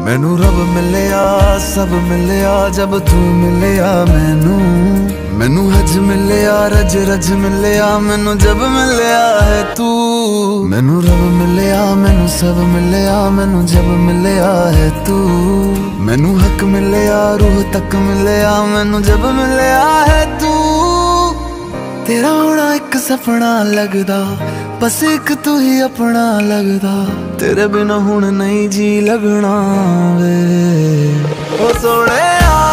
मैनू रब मिलया सब मिलया जब तू मिलया मैनू। मैनू हज मिलया रज रज मिलया मैनू जब मिलया है तू। मैनू रब मिलया मैनू सब मिलया मैनू जब मिलया है तू। मैनू हक मिलया रूह तक मिलया मैनू जब मिलया है तू। तेरा होना एक सपना लगदा बस एक तू ही अपना लगदा। तेरे बिना हुण नहीं जी लगना वे ओ सोहणिया।